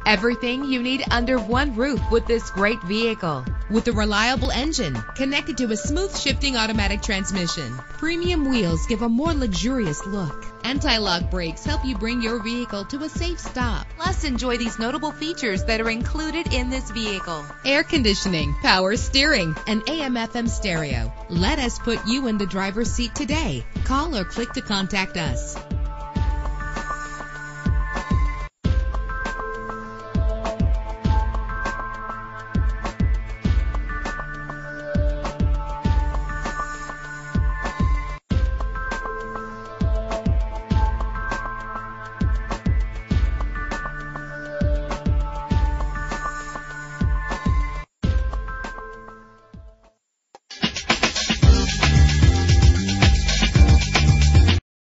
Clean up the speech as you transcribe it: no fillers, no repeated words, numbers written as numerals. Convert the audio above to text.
Everything you need under one roof with this great vehicle. With a reliable engine connected to a smooth shifting automatic transmission, premium wheels give a more luxurious look. Anti-lock brakes help you bring your vehicle to a safe stop. Plus, enjoy these notable features that are included in this vehicle: air conditioning, power steering, and AM/FM stereo. Let us put you in the driver's seat today. Call or click to contact us.